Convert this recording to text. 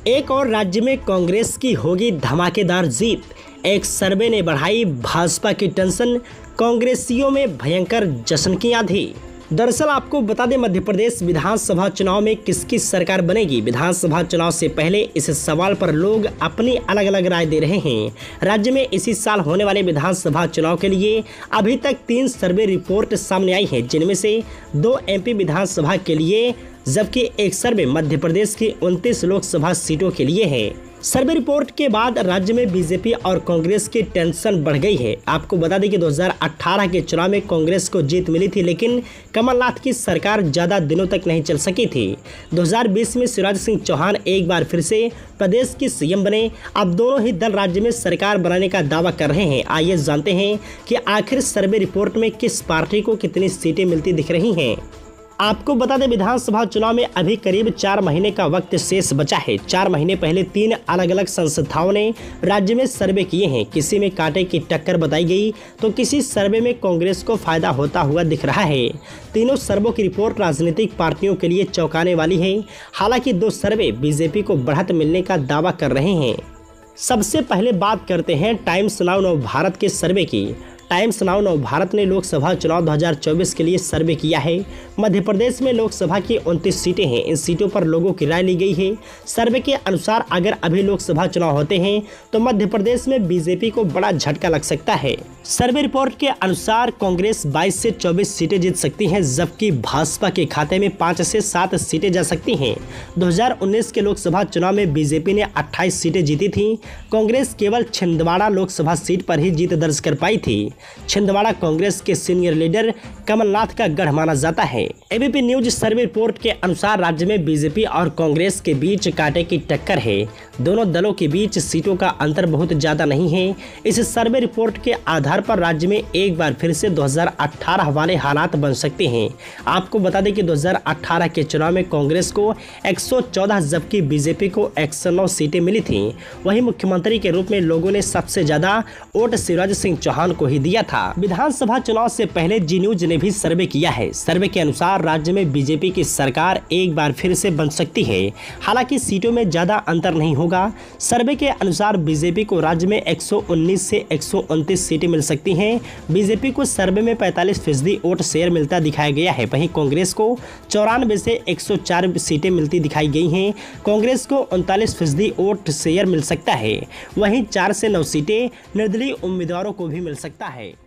एक और राज्य में कांग्रेस की होगी धमाकेदार जीत। एक सर्वे ने बढ़ाई भाजपा की टेंशन, कांग्रेसियों में भयंकर जश्न की आंधी। दरअसल आपको बता दें, मध्य प्रदेश विधानसभा चुनाव में किसकी सरकार बनेगी। विधानसभा चुनाव से पहले इस सवाल पर लोग अपनी अलग अलग राय दे रहे हैं। राज्य में इसी साल होने वाले विधानसभा चुनाव के लिए अभी तक 3 सर्वे रिपोर्ट सामने आई है, जिनमें से 2 एमपी विधानसभा के लिए, जबकि एक सर्वे मध्य प्रदेश की 29 लोकसभा सीटों के लिए है। सर्वे रिपोर्ट के बाद राज्य में बीजेपी और कांग्रेस की टेंशन बढ़ गई है। आपको बता दें कि 2018 के चुनाव में कांग्रेस को जीत मिली थी, लेकिन कमलनाथ की सरकार ज़्यादा दिनों तक नहीं चल सकी थी। 2020 में शिवराज सिंह चौहान एक बार फिर से प्रदेश की सीएम बने। अब दोनों ही दल राज्य में सरकार बनाने का दावा कर रहे हैं। आइए जानते हैं कि आखिर सर्वे रिपोर्ट में किस पार्टी को कितनी सीटें मिलती दिख रही हैं। आपको बता दें, विधानसभा चुनाव में अभी करीब 4 महीने का वक्त शेष बचा है। 4 महीने पहले 3 अलग अलग संस्थाओं ने राज्य में सर्वे किए हैं। किसी में कांटे की टक्कर बताई गई तो किसी सर्वे में कांग्रेस को फायदा होता हुआ दिख रहा है। तीनों सर्वों की रिपोर्ट राजनीतिक पार्टियों के लिए चौंकाने वाली है। हालांकि 2 सर्वे बीजेपी को बढ़त मिलने का दावा कर रहे हैं। सबसे पहले बात करते हैं टाइम्स नाउ नवभारत के सर्वे की। टाइम्स नाउ नवभारत ने लोकसभा चुनाव 2024 के लिए सर्वे किया है। मध्य प्रदेश में लोकसभा की 29 सीटें हैं। इन सीटों पर लोगों की राय ली गई है। सर्वे के अनुसार अगर अभी लोकसभा चुनाव होते हैं तो मध्य प्रदेश में बीजेपी को बड़ा झटका लग सकता है। सर्वे रिपोर्ट के अनुसार कांग्रेस 22 से 24 सीटें जीत सकती हैं, जबकि भाजपा के खाते में 5 से 7 सीटें जा सकती हैं। 2019 के लोकसभा चुनाव में बीजेपी ने 28 सीटें जीती थी। कांग्रेस केवल छिंदवाड़ा लोकसभा सीट पर ही जीत दर्ज कर पाई थी। छिंदवाड़ा कांग्रेस के सीनियर लीडर कमलनाथ का गढ़ माना जाता है। एबीपी न्यूज सर्वे रिपोर्ट के अनुसार राज्य में बीजेपी और कांग्रेस के बीच कांटे की टक्कर है। दोनों दलों के बीच सीटों का अंतर बहुत ज्यादा नहीं है। इस सर्वे रिपोर्ट के आधार पर राज्य में एक बार फिर से 2018 वाले हालात बन सकते हैं। आपको बता दें कि 2018 के चुनाव में कांग्रेस को 114 जबकि बीजेपी को 109 सीटें मिली थी। वहीं मुख्यमंत्री के रूप में लोगों ने सबसे ज्यादा वोट शिवराज सिंह चौहान को ही दिया था। विधानसभा चुनाव से पहले जी न्यूज ने भी सर्वे किया है। सर्वे के अनुसार राज्य में बीजेपी की सरकार एक बार फिर से बन सकती है। हालांकि सीटों में ज्यादा अंतर नहीं होगा। सर्वे के अनुसार बीजेपी को राज्य में 119 से 129 सीटें मिल सकती हैं। बीजेपी को सर्वे में 45% वोट शेयर मिलता दिखाया गया है। वहीं कांग्रेस को 94 से 104 सीटें मिलती दिखाई गई हैं। कांग्रेस को 39% वोट शेयर मिल सकता है। वहीं 4 से 9 सीटें निर्दलीय उम्मीदवारों को भी मिल सकता है।